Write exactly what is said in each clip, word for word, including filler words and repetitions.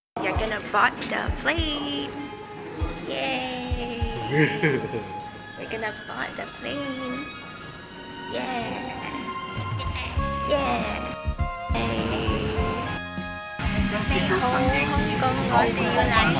You're gonna board the plane. Yay! We're gonna board the plane. Yeah! Yeah! Hey! Này Hồng Kông gọi gì lại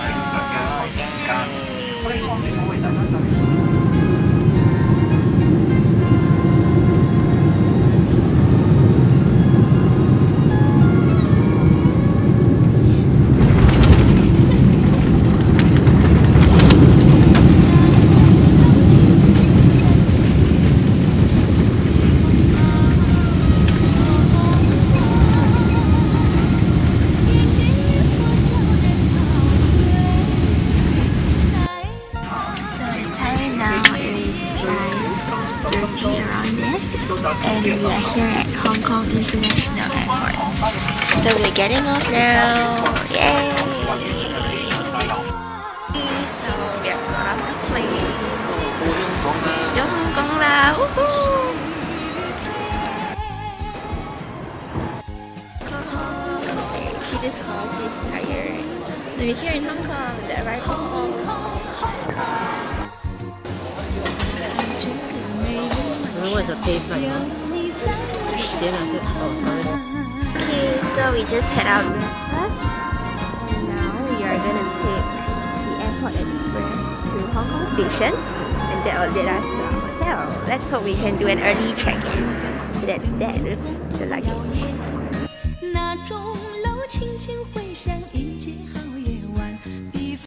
and we are here at Hong Kong International Airport. So we're getting off now. Yay! So we're out of the plane. Vô Hong Kong là woohoo! This horse is tired. So we're here in Hong Kong, the arrival hall. What does it taste like? Huh? Oh, sorry. Okay, so we just head out and now we are gonna take the airport express to Hong Kong station, and that will get us to our hotel. Let's hope we can do an early check-in. So that's that, the luggage.